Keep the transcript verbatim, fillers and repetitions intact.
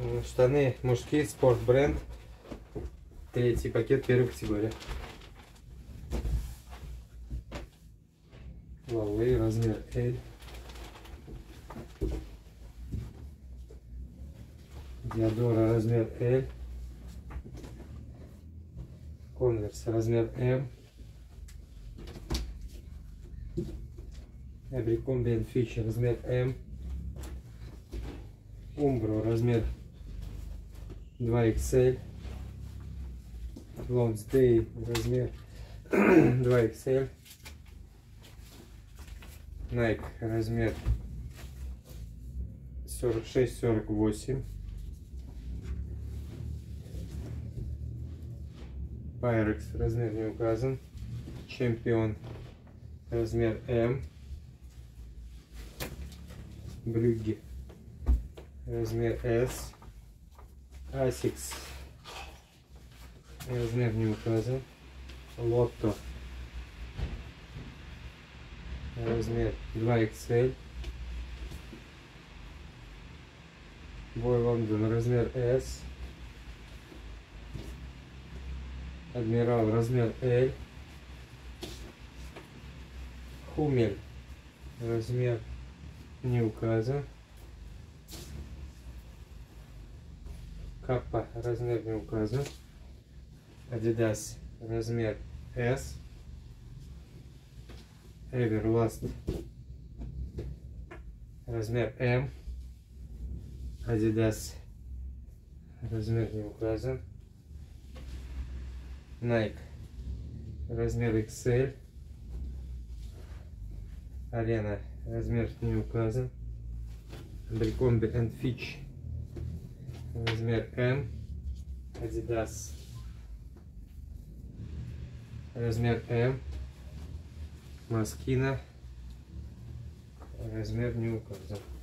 Штаны мужские, спорт бренд. Третий пакет, первой категории. Huawei, размер L. Диадора, размер L. Converse, размер M. Abercrombie Fitch, размер M. Umbro, размер два икс эль. Lonsdale, размер два икс эль. Nike, размер сорок шесть сорок восемь. Pyrex, размер не указан. Champion, размер M. Brugge, размер S. Asics, размер не указан. Lotto, размер два икс эль. Boy London, размер S. Адмирал, размер L. Хумель, размер не указан. Каппа, размер не указан. Adidas, размер S. Everlast, размер M. Adidas, размер не указан. Nike, размер икс эль. Arena, размер не указан. Abercrombie Fitch, размер M. Adidas, размер M. Moschino, размер не указан.